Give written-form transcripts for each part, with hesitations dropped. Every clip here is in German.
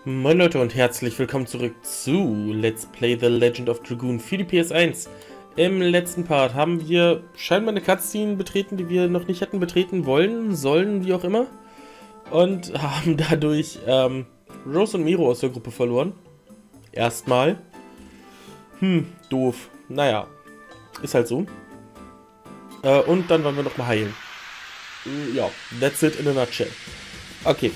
Moin Leute und herzlich willkommen zurück zu Let's Play The Legend of Dragoon für die PS1. Im letzten Part haben wir scheinbar eine Cutscene betreten, die wir noch nicht hätten betreten wollen, sollen, wie auch immer. Und haben dadurch Rose und Miro aus der Gruppe verloren. Erstmal. Doof. Naja, ist halt so. Und dann wollen wir nochmal heilen. Ja, that's it in a nutshell. Okay.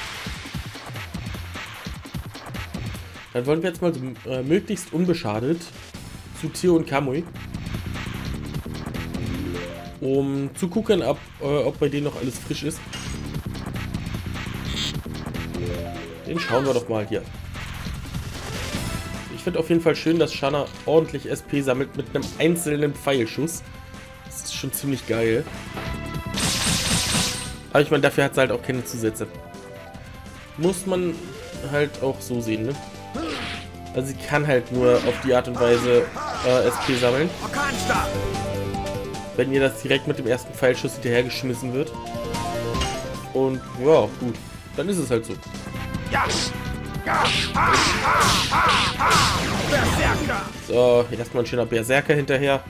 Dann wollen wir jetzt mal so, möglichst unbeschadet zu Theo und Kamui. Um zu gucken, ob bei denen noch alles frisch ist. Den schauen wir doch mal hier. Ich finde auf jeden Fall schön, dass Shanna ordentlich SP sammelt mit einem einzelnen Pfeilschuss. Das ist schon ziemlich geil. Aber ich meine, dafür hat sie halt auch keine Zusätze. Muss man halt auch so sehen, ne? Also sie kann halt nur auf die Art und Weise SP sammeln. Wenn ihr das direkt mit dem ersten Pfeilschuss hinterhergeschmissen wird. Und ja, gut. Dann ist es halt so. So, erstmal ein schöner Berserker hinterher.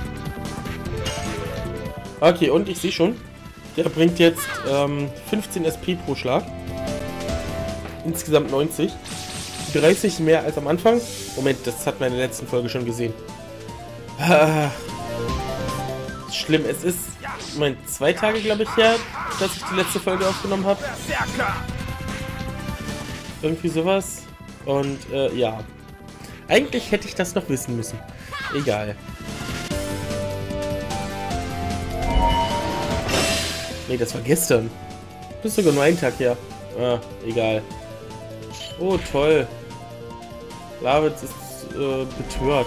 Okay, und ich sehe schon, der bringt jetzt 15 SP pro Schlag. Insgesamt 90. 30 mehr als am Anfang. Moment, das hat man in der letzten Folge schon gesehen. Schlimm, es ist 2 Tage, glaube ich, her, dass ich die letzte Folge aufgenommen habe. Irgendwie sowas. Und ja. Eigentlich hätte ich das noch wissen müssen. Egal. Nee, das war gestern. Das ist sogar nur ein Tag her. Egal. Oh, toll. Lavitz ist betört.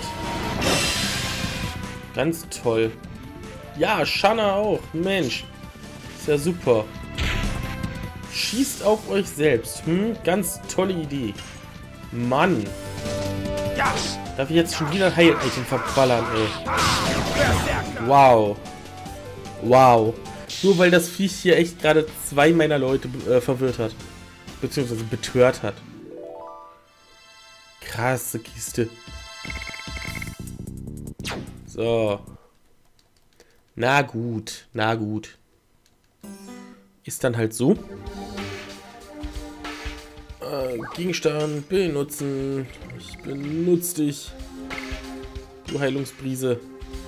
Ganz toll. Ja, Shanna auch. Mensch. Ist ja super. Schießt auf euch selbst. Ganz tolle Idee. Mann. Darf ich jetzt schon wieder ein Heil-Item verballern, ey. Wow. Wow. Nur weil das Viech hier echt gerade 2 meiner Leute verwirrt hat. Beziehungsweise betört hat. Krasse Kiste. So. Na gut, na gut. Ist dann halt so. Gegenstand benutzen. Ich benutze dich. Du Heilungsbrise.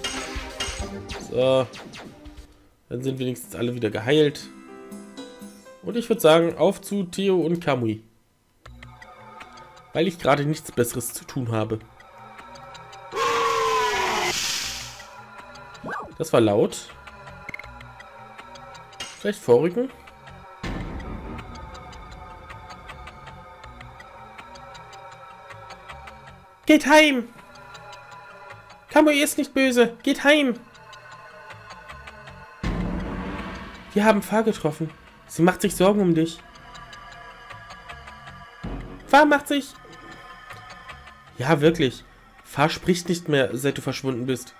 So. Dann sind wenigstens alle wieder geheilt. Und ich würde sagen, auf zu Theo und Kamui. Weil ich gerade nichts Besseres zu tun habe. Das war laut. Vielleicht vorrücken? Geht heim! Kamui ist nicht böse. Geht heim! Wir haben Fa getroffen. Sie macht sich Sorgen um dich. Fa macht sich... Ja, wirklich. Fa spricht nicht mehr, seit du verschwunden bist.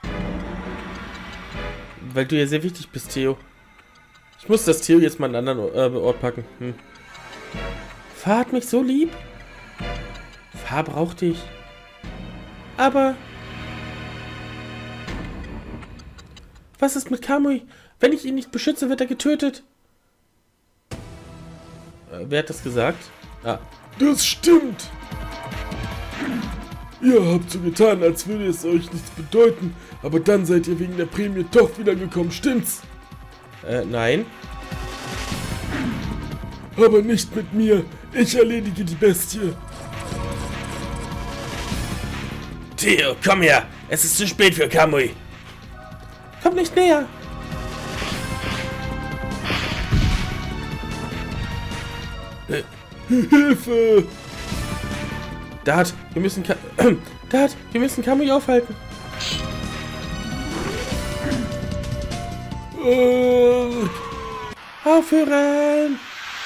Weil du ja sehr wichtig bist, Theo. Ich muss das Theo jetzt mal an einen anderen Ort packen. Fa hat mich so lieb. Fa braucht dich. Aber... Was ist mit Kamui? Wenn ich ihn nicht beschütze, wird er getötet. Wer hat das gesagt? Ah. Das stimmt! Ihr habt so getan, als würde es euch nichts bedeuten, aber dann seid ihr wegen der Prämie doch wiedergekommen, stimmt's? Nein. Aber nicht mit mir. Ich erledige die Bestie. Theo, komm her! Es ist zu spät für Kamui! Komm nicht näher! Hilfe! Dad, wir müssen Kamui aufhalten. Aufhören!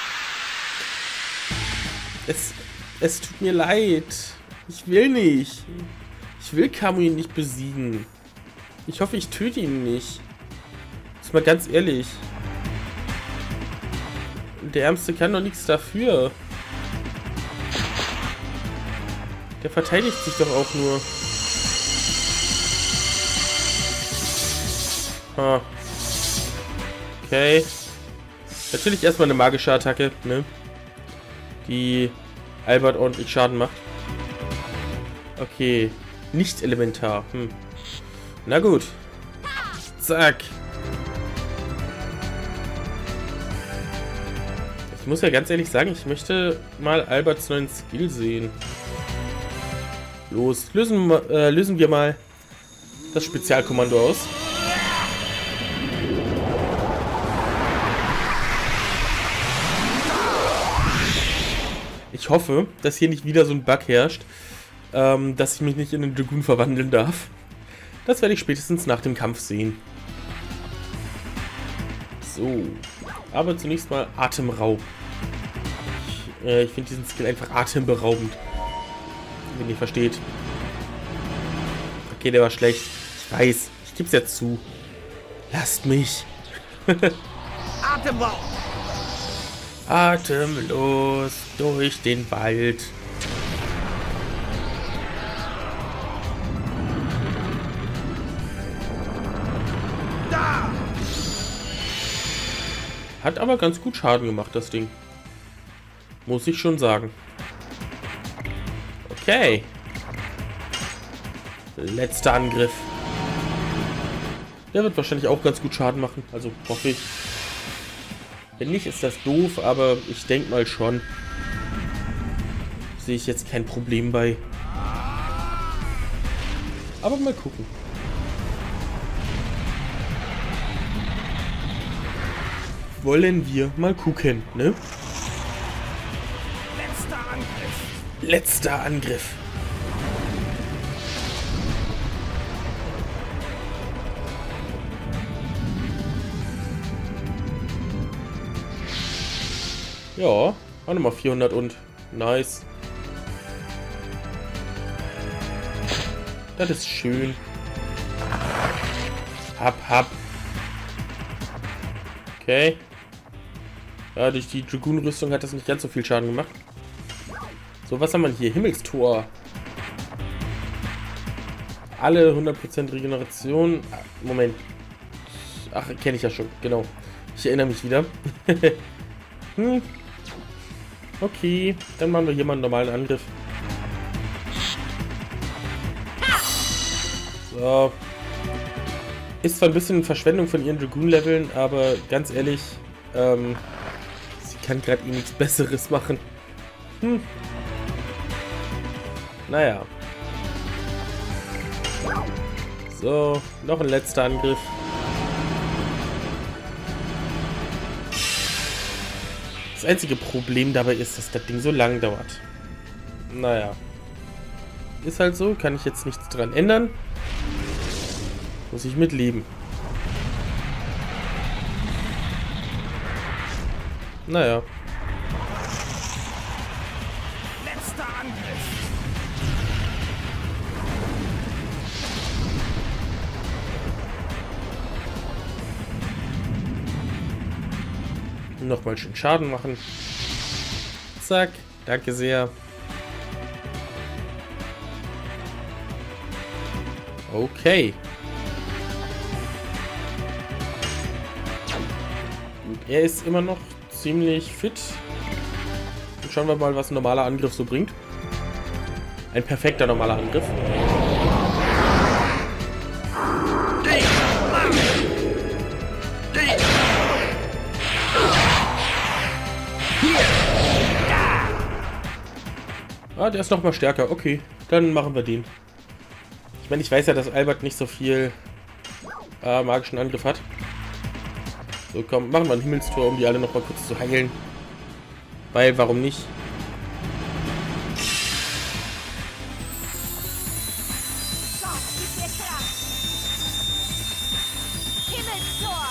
Es tut mir leid. Ich will nicht. Ich will Kamui nicht besiegen. Ich hoffe, ich töte ihn nicht. Ist mal ganz ehrlich. Der Ärmste kann doch nichts dafür. Der verteidigt sich doch auch nur. Ah. Okay. Natürlich erstmal eine magische Attacke, ne? Die Albert ordentlich Schaden macht. Okay. Nicht elementar. Na gut. Zack. Ich muss ja ganz ehrlich sagen, ich möchte mal Alberts neuen Skill sehen. Los, lösen wir mal das Spezialkommando aus. Ich hoffe, dass hier nicht wieder so ein Bug herrscht, dass ich mich nicht in den Dragoon verwandeln darf. Das werde ich spätestens nach dem Kampf sehen. So, aber zunächst mal Atemraub. Ich finde diesen Skill einfach atemberaubend. Wenn ihr versteht. Okay, der war schlecht. Ich weiß, ich gebe es ja zu. Lasst mich. Atemraub! Atemlos durch den Wald. Da! Hat aber ganz gut Schaden gemacht, das Ding. Muss ich schon sagen. Okay. Letzter Angriff. Der wird wahrscheinlich auch ganz gut Schaden machen. Also hoffe ich. Wenn nicht, ist das doof, aber ich denke mal schon. Sehe ich jetzt kein Problem bei. Aber mal gucken. Wollen wir mal gucken, ne? Letzter Angriff! Letzter Angriff. Ja, auch nochmal 400 und nice. Das ist schön. Hab. Okay. Ja, durch die Dragoon-Rüstung hat das nicht ganz so viel Schaden gemacht. So, was haben wir hier? Himmelstor. Alle 100% Regeneration. Moment. Ach, kenne ich ja schon. Genau. Ich erinnere mich wieder. Okay, dann machen wir hier mal einen normalen Angriff. So. Ist zwar ein bisschen Verschwendung von ihren Dragoon-Leveln, aber ganz ehrlich, sie kann gerade eh nichts Besseres machen. Naja. So, noch ein letzter Angriff. Das einzige Problem dabei ist, dass das Ding so lang dauert. Naja. Ist halt so, kann ich jetzt nichts dran ändern. Muss ich mit leben. Naja. Letzter Angriff! Nochmal schön Schaden machen. Zack. Danke sehr. Okay. Gut, er ist immer noch ziemlich fit. Und schauen wir mal, was ein normaler Angriff so bringt. Ein perfekter normaler Angriff. Ah, der ist noch mal stärker. Okay, dann machen wir den. Ich meine, ich weiß ja, dass Albert nicht so viel magischen Angriff hat. So, komm, machen wir ein Himmelstor, um die alle noch mal kurz zu heilen. Weil, warum nicht? Gott, gib mir Kraft! Himmelstor!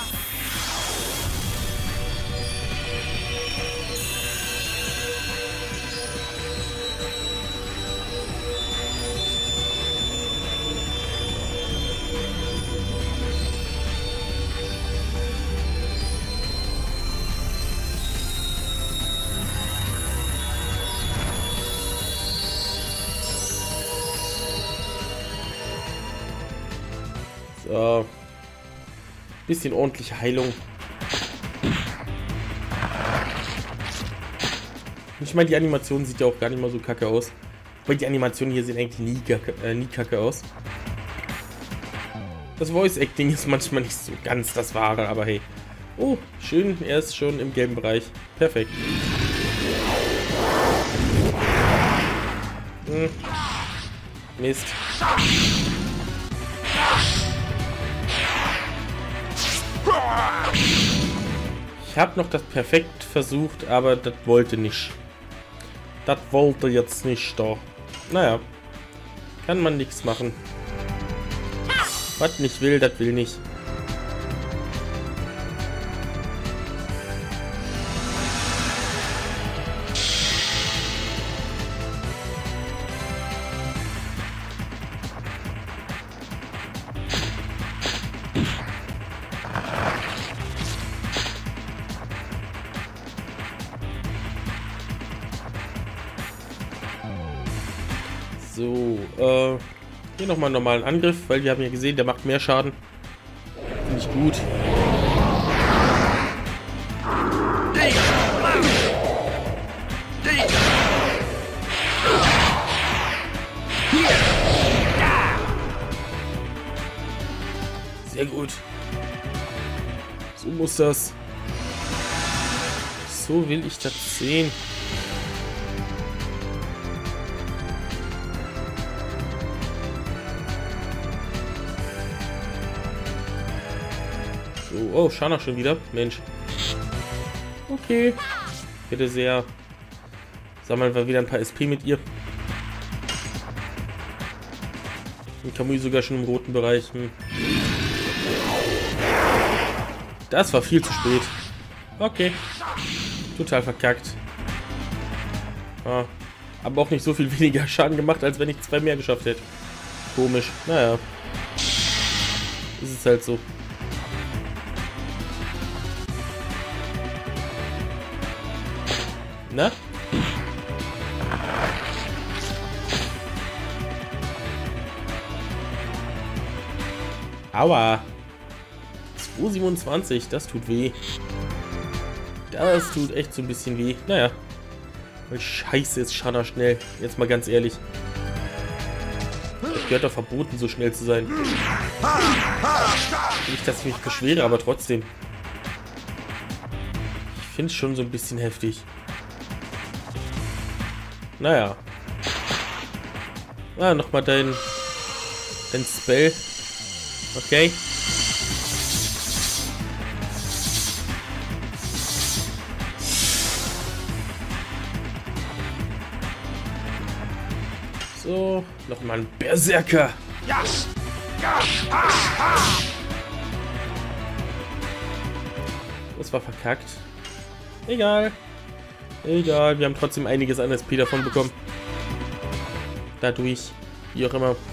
So. Bisschen ordentliche Heilung. Ich meine, die Animation sieht ja auch gar nicht mal so kacke aus. Weil die Animationen hier sehen eigentlich nie kacke aus. Das Voice Acting ist manchmal nicht so ganz das Wahre, aber hey. Oh, schön, er ist schon im gelben Bereich. Perfekt. Mist. Ich habe noch das perfekt versucht, aber das wollte nicht. Das wollte jetzt nicht da. Naja. Kann man nichts machen. Was nicht will, das will nicht. So, hier nochmal einen normalen Angriff, weil wir haben ja gesehen, der macht mehr Schaden. Finde ich gut. Sehr gut. So muss das. So will ich das sehen. Oh, Shana schon wieder. Mensch. Okay. Bitte sehr. Sammeln wir wieder ein paar SP mit ihr. Und Kamui sogar schon im roten Bereich. Das war viel zu spät. Okay. Total verkackt. Ah. Aber auch nicht so viel weniger Schaden gemacht, als wenn ich 2 mehr geschafft hätte. Komisch. Naja. Ist es halt so. Na? Aua. 227, das tut weh. Das tut echt so ein bisschen weh. Naja. Weil scheiße ist Shana schnell. Jetzt mal ganz ehrlich. Es gehört doch verboten, so schnell zu sein. Nicht, dass ich mich beschwere, aber trotzdem. Ich finde es schon so ein bisschen heftig. Naja. Ah, nochmal dein Spell. Okay. So, nochmal ein Berserker. Das war verkackt. Egal. Egal, wir haben trotzdem einiges an SP davon bekommen. Dadurch, wie auch immer.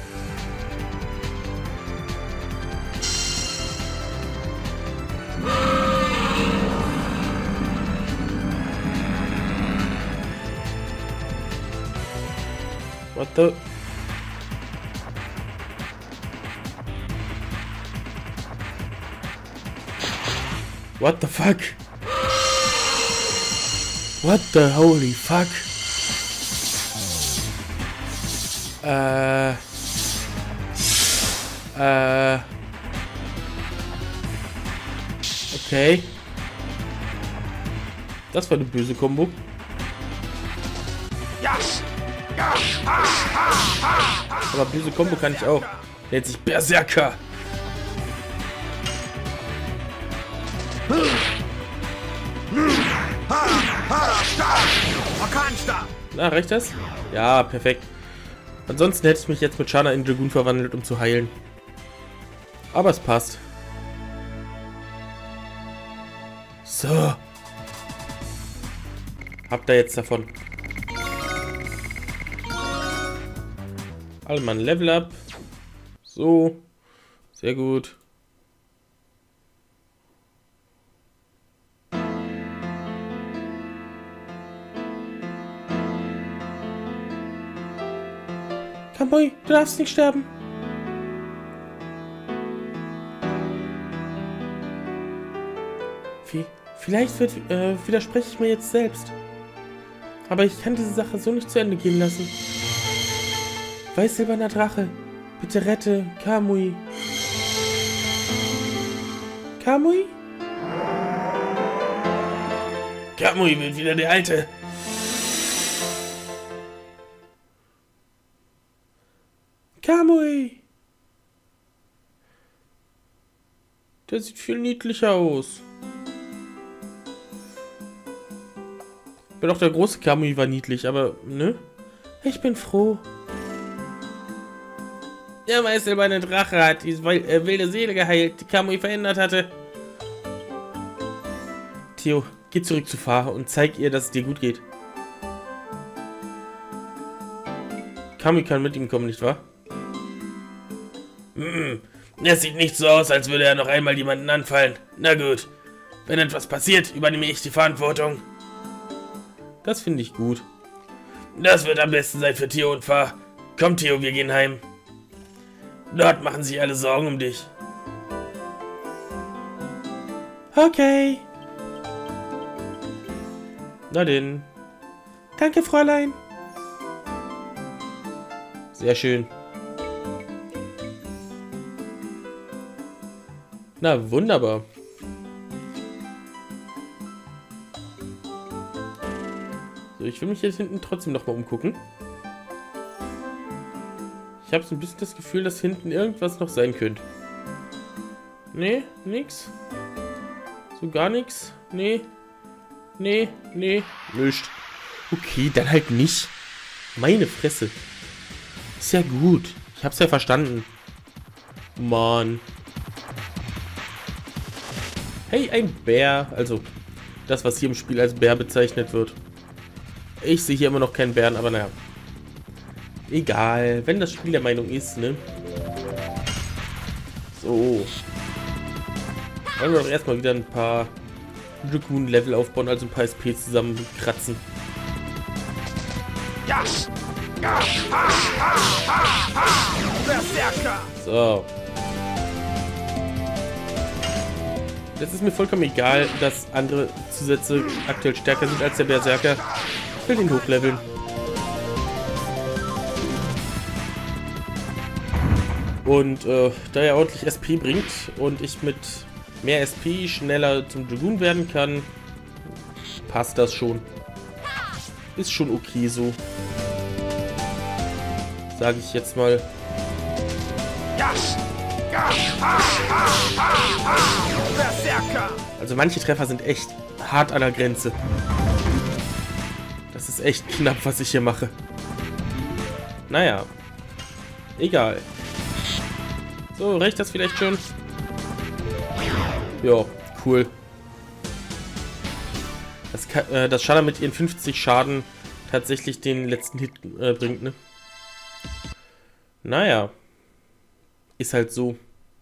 What the? What the fuck? What the holy fuck? Okay. Das war eine böse Kombo. Aber böse Kombo kann ich auch. Nennt sich Berserker. Na, reicht das? Ja, perfekt. Ansonsten hätte ich mich jetzt mit Shana in Dragoon verwandelt, um zu heilen. Aber es passt. So. Habt ihr jetzt davon. Alle mal ein Level up. So. Sehr gut. Kamui, du darfst nicht sterben. Vielleicht widerspreche ich mir jetzt selbst. Aber ich kann diese Sache so nicht zu Ende gehen lassen. Weiß-silberner Drache, bitte rette Kamui. Kamui? Kamui wird wieder der Alte. Kamui! Der sieht viel niedlicher aus. Ich bin auch der große Kamui war niedlich, aber, ne? Ich bin froh. Der weiß-silberne Drache hat die wilde Seele geheilt, die Kamui verändert hatte. Theo, geh zurück zu Fa und zeig ihr, dass es dir gut geht. Kamui kann mit ihm kommen, nicht wahr? Es sieht nicht so aus, als würde er noch einmal jemanden anfallen. Na gut. Wenn etwas passiert, übernehme ich die Verantwortung. Das finde ich gut. Das wird am besten sein für Theo und Fa. Komm, Theo, wir gehen heim. Dort machen sich alle Sorgen um dich. Okay. Na denn. Danke, Fräulein. Sehr schön. Na, wunderbar. So, ich will mich jetzt hinten trotzdem nochmal umgucken. Ich habe so ein bisschen das Gefühl, dass hinten irgendwas noch sein könnte. Nee, nix. So gar nichts. Nee. Nee, nee. Nischt. Okay, dann halt nicht. Meine Fresse. Ist ja gut. Ich hab's ja verstanden. Mann. Hey, ein Bär. Also, das, was hier im Spiel als Bär bezeichnet wird. Ich sehe hier immer noch keinen Bären, aber naja. Egal, wenn das Spiel der Meinung ist, ne? So. Wollen wir doch erstmal wieder ein paar Dragoon-Level aufbauen, also ein paar SP zusammenkratzen. Ja! Berserker! So. Das ist mir vollkommen egal, dass andere Zusätze aktuell stärker sind als der Berserker. Ich will den hochleveln. Und da er ordentlich SP bringt und ich mit mehr SP schneller zum Dragoon werden kann, passt das schon. Ist schon okay so. Sage ich jetzt mal. Also manche Treffer sind echt hart an der Grenze. Das ist echt knapp, was ich hier mache. Naja. Egal. So, reicht das vielleicht schon? Ja, cool. Dass Shana mit ihren 50 Schaden tatsächlich den letzten Hit bringt, ne? Naja. Ist halt so.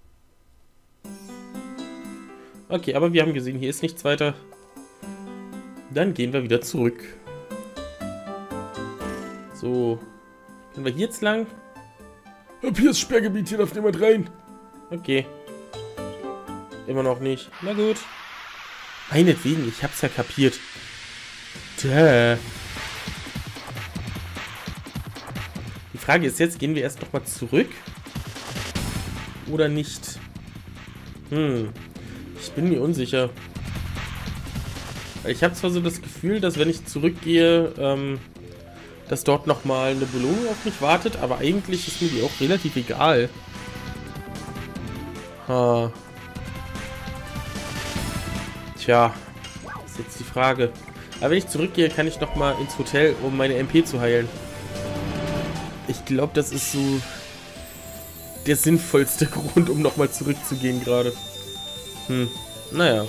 Okay, aber wir haben gesehen, hier ist nichts weiter. Dann gehen wir wieder zurück. So. Können wir hier jetzt lang? Ab hier ist Sperrgebiet, hier darf niemand rein. Okay. Immer noch nicht. Na gut. Meinetwegen, ich hab's ja kapiert. Tja. Die Frage ist jetzt, gehen wir erst nochmal zurück? Oder nicht? Ich bin mir unsicher. Ich habe zwar so das Gefühl, dass wenn ich zurückgehe, dass dort nochmal eine Belohnung auf mich wartet, aber eigentlich ist mir die auch relativ egal. Tja, ist jetzt die Frage. Aber wenn ich zurückgehe, kann ich nochmal ins Hotel, um meine MP zu heilen. Ich glaube, das ist so der sinnvollste Grund, um nochmal zurückzugehen gerade. Naja.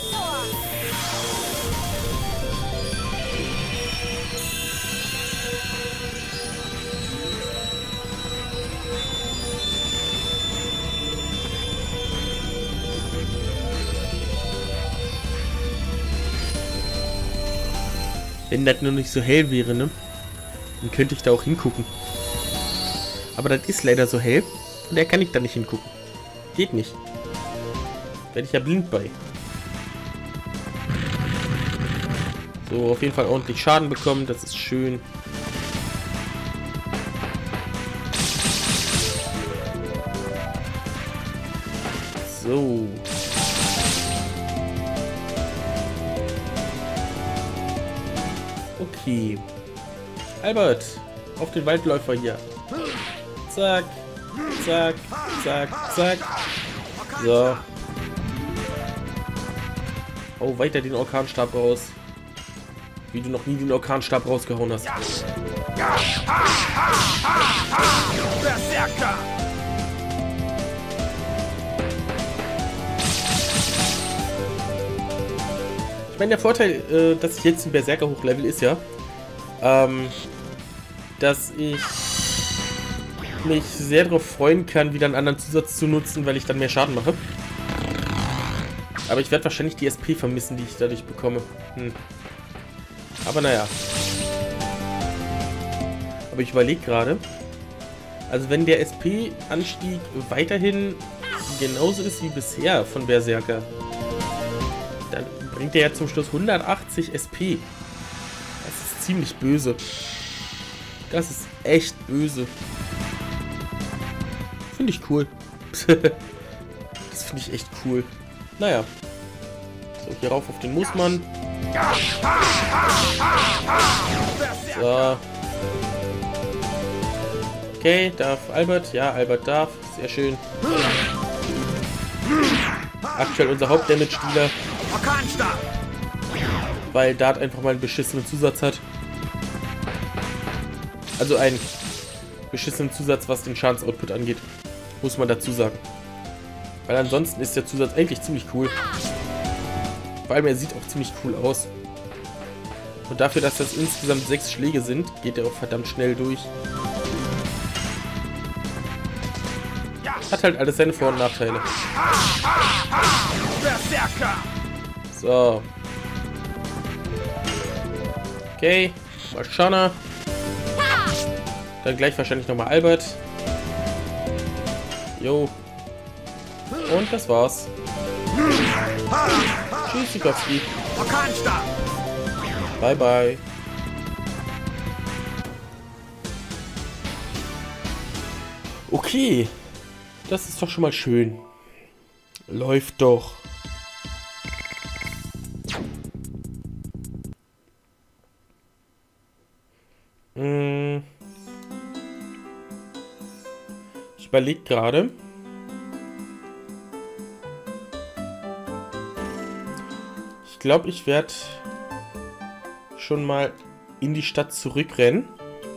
Wenn das nur nicht so hell wäre, ne? Dann könnte ich da auch hingucken. Aber das ist leider so hell und da kann ich da nicht hingucken. Geht nicht. Werde ich ja blind bei. So, auf jeden Fall ordentlich Schaden bekommen. Das ist schön. So. Okay. Albert, auf den Waldläufer hier. Zack, zack, zack, zack. So. Oh, weiter den Orkanstab raus. Wie du noch nie den Orkanstab rausgehauen hast. Berserker! Ich meine, der Vorteil, dass ich jetzt ein Berserker hochlevel ist ja, dass ich mich sehr darauf freuen kann, wieder einen anderen Zusatz zu nutzen, weil ich dann mehr Schaden mache. Aber ich werde wahrscheinlich die SP vermissen, die ich dadurch bekomme. Aber naja. Aber ich überlege gerade, also wenn der SP-Anstieg weiterhin genauso ist wie bisher von Berserker, dann bringt er ja zum Schluss 180 SP. Das ist ziemlich böse. Das ist echt böse. Finde ich cool. Das finde ich echt cool. Naja. So, hier rauf auf den Moosmann. So. Okay, darf Albert? Ja, Albert darf. Sehr schön. Aktuell unser Hauptdamage-Dealer. Orkanstab! Weil Dart einfach mal einen beschissenen Zusatz hat. Also einen beschissenen Zusatz, was den Schadensoutput angeht. Muss man dazu sagen. Weil ansonsten ist der Zusatz eigentlich ziemlich cool. Vor allem er sieht auch ziemlich cool aus. Und dafür, dass das insgesamt 6 Schläge sind, geht er auch verdammt schnell durch. Hat halt alles seine Vor- und Nachteile. Berserker! So. Okay. Mal Shana. Dann gleich wahrscheinlich nochmal Albert. Jo. Und das war's. Tschüss, Sikowski. Orkanstab! Bye, bye. Okay. Das ist doch schon mal schön. Läuft doch. Ich überlege gerade. Ich glaube, ich werde schon mal in die Stadt zurückrennen.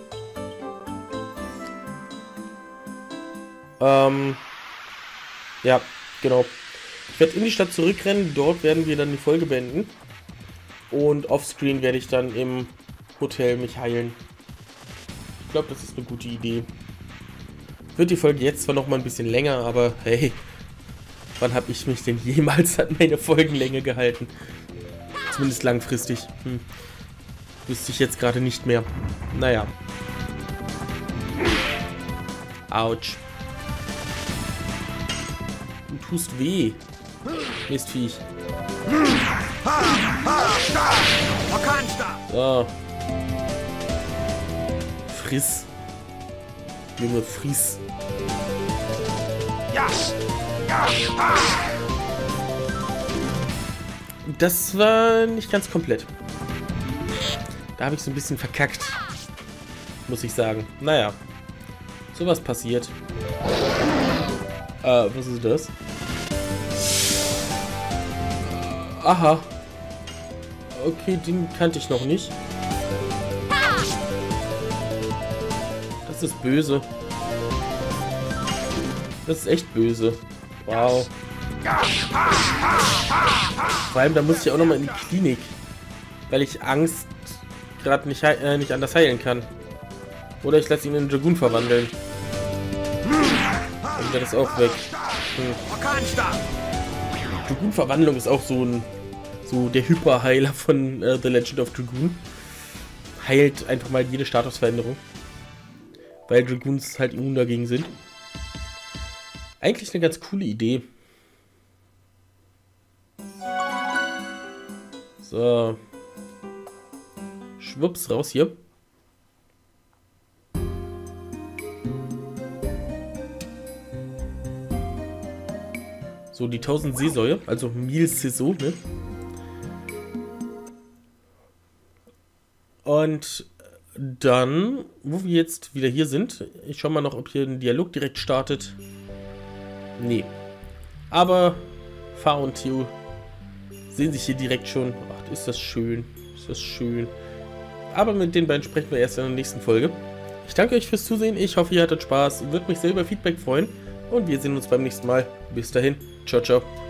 Ja, genau. Ich werde in die Stadt zurückrennen. Dort werden wir dann die Folge beenden. Und offscreen werde ich dann im Hotel mich heilen. Ich glaube, das ist eine gute Idee. Wird die Folge jetzt zwar noch mal ein bisschen länger, aber hey, wann habe ich mich denn jemals an meine Folgenlänge gehalten? Zumindest langfristig. Wüsste ich jetzt gerade nicht mehr. Naja. Autsch. Du tust weh. Mistviech. Orkanstab! So. Friss. Junge, friss. Ja! Das war nicht ganz komplett. Da habe ich so ein bisschen verkackt. Muss ich sagen. Naja. Sowas passiert. Was ist das? Aha. Okay, den kannte ich noch nicht. Das ist böse. Das ist echt böse. Wow. Vor allem, da muss ich auch nochmal in die Klinik. Weil ich Angst gerade nicht anders heilen kann. Oder ich lasse ihn in Dragoon verwandeln. Dann wäre das auch weg. Dragoon-Verwandlung ist auch so der Hyperheiler von The Legend of Dragoon. Heilt einfach mal jede Statusveränderung. Weil Dragoons halt immun dagegen sind. Eigentlich eine ganz coole Idee. So. Schwupps, raus hier. So, die 1000 Seesäue, also 1000 Saison, ne? Und dann, wo wir jetzt wieder hier sind, ich schau mal noch, ob hier ein Dialog direkt startet. Nee. Aber Fa und Theo sehen sich hier direkt schon. Ach, ist das schön. Ist das schön. Aber mit den beiden sprechen wir erst in der nächsten Folge. Ich danke euch fürs Zusehen. Ich hoffe, ihr hattet Spaß. Würde mich sehr über Feedback freuen. Und wir sehen uns beim nächsten Mal. Bis dahin. Ciao, ciao.